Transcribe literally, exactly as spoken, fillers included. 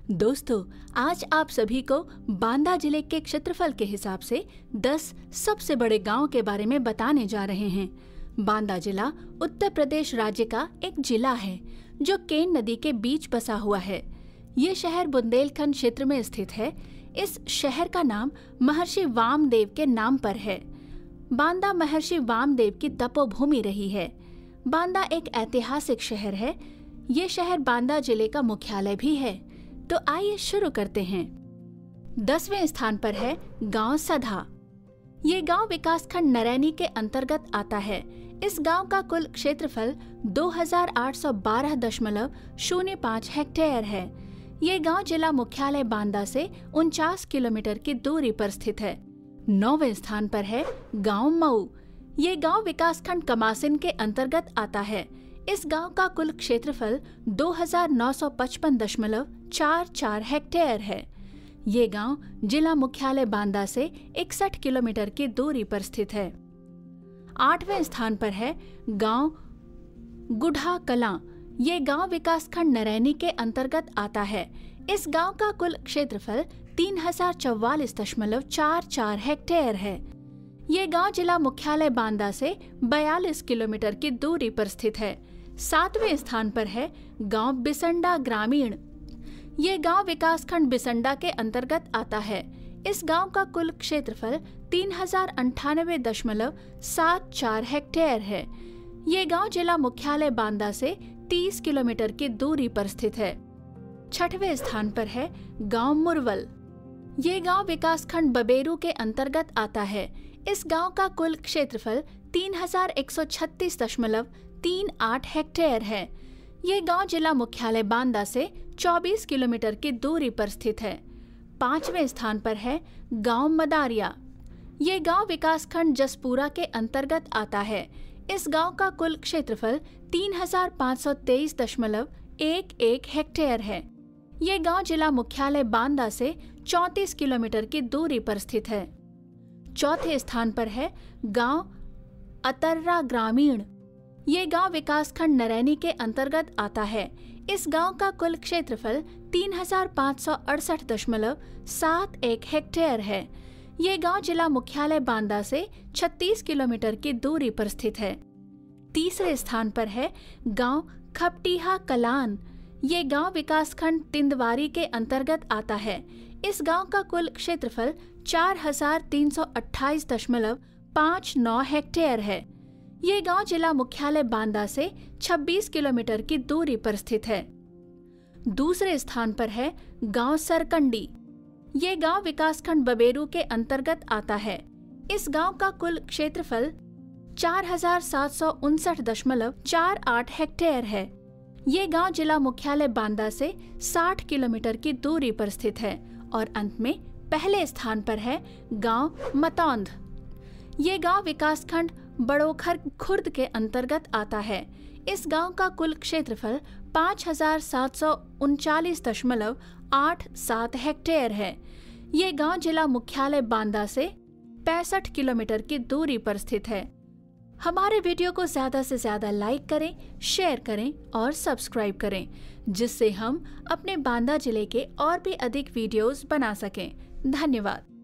दोस्तों, आज आप सभी को बांदा जिले के क्षेत्रफल के हिसाब से दस सबसे बड़े गांव के बारे में बताने जा रहे हैं। बांदा जिला उत्तर प्रदेश राज्य का एक जिला है जो केन नदी के बीच बसा हुआ है। ये शहर बुंदेलखंड क्षेत्र में स्थित है। इस शहर का नाम महर्षि वामदेव के नाम पर है। बांदा महर्षि वामदेव की तपोभूमि रही है। बांदा एक ऐतिहासिक शहर है। ये शहर बांदा जिले का मुख्यालय भी है। तो आइए शुरू करते हैं। दसवें स्थान पर है गांव सधा। ये गांव विकासखंड नरैनी के अंतर्गत आता है। इस गांव का कुल क्षेत्रफल दो हजार आठ सौ बारह दशमलव शून्य पाँच हेक्टेयर है। ये गांव जिला मुख्यालय बांदा से उनचास किलोमीटर की दूरी पर स्थित है। नौवें स्थान पर है गांव मऊ। ये गांव विकासखंड कमासिन के अंतर्गत आता है। इस गांव का कुल क्षेत्रफल दो हजार नौ सौ पचपन दशमलव चार चार हेक्टेयर है। ये गांव जिला मुख्यालय बांदा से इकसठ किलोमीटर की दूरी पर स्थित है। आठवें स्थान पर है गांव गुढ़ा कलां। ये गांव विकासखंड नरैनी के अंतर्गत आता है। इस गांव का कुल क्षेत्रफल तीन हजार चौवालीस दशमलव चार चार हेक्टेयर है। ये गांव जिला मुख्यालय बांदा से बयालीस किलोमीटर की दूरी पर स्थित है। सातवें स्थान पर है गांव बिसंडा ग्रामीण। ये गांव विकासखंड बिसंडा के अंतर्गत आता है। इस गांव का कुल क्षेत्रफल तीन हजार अंठानवे दशमलव सात चार हेक्टेयर है। ये गांव जिला मुख्यालय बांदा से तीस किलोमीटर की दूरी पर स्थित है। छठवें स्थान पर है गांव मुरवल। ये गांव विकासखंड बबेरू के अंतर्गत आता है। इस गांव का कुल क्षेत्रफल तीन हजार एक सौ छत्तीस दशमलव तीन आठ हेक्टेयर है। ये गांव जिला मुख्यालय बांदा से चौबीस किलोमीटर की दूरी पर स्थित है। पांचवें स्थान पर है गांव मदारिया। ये गांव विकासखंड जसपुरा के अंतर्गत आता है। इस गांव का कुल क्षेत्रफल तीन हजार पाँच सौ तेईस दशमलव एक एक हेक्टेयर है। ये गांव जिला मुख्यालय बांदा से चौंतीस किलोमीटर की दूरी पर स्थित है। चौथे स्थान पर है गांव अतर्रा ग्रामीण। ये गांव विकासखंड नरैनी के अंतर्गत आता है। इस गांव का कुल क्षेत्रफल तीन हजार पाँच सौ अड़सठ दशमलव सात एक हेक्टेयर है। ये गांव जिला मुख्यालय बांदा से छत्तीस किलोमीटर की दूरी पर स्थित है। तीसरे स्थान पर है गांव खपटीहा कलान। ये गांव विकासखंड तिंदवारी के अंतर्गत आता है। इस गांव का कुल क्षेत्रफल चार हजार तीन सौ अट्ठाईस दशमलव पाँच नौ हेक्टेयर है। ये गांव जिला मुख्यालय बांदा से छब्बीस किलोमीटर की दूरी पर स्थित है। दूसरे स्थान पर है गांव सरकंडी। ये गांव विकासखंड बबेरू के अंतर्गत आता है। इस गांव का कुल क्षेत्रफल चार हजार सात सौ उनसठ दशमलव चार आठ हेक्टेयर है। ये गांव जिला मुख्यालय बांदा से साठ किलोमीटर की दूरी पर स्थित है। और अंत में पहले स्थान पर है गांव मतौंद। ये गांव विकासखंड बड़ोखर खुर्द के अंतर्गत आता है। इस गांव का कुल क्षेत्रफल पाँच हजार सात सौ उनचालीस दशमलव आठ सात हेक्टेयर है। ये गांव जिला मुख्यालय बांदा से पैंसठ किलोमीटर की दूरी पर स्थित है। हमारे वीडियो को ज्यादा से ज्यादा लाइक करें, शेयर करें और सब्सक्राइब करें, जिससे हम अपने बांदा जिले के और भी अधिक वीडियोस बना सकें। धन्यवाद।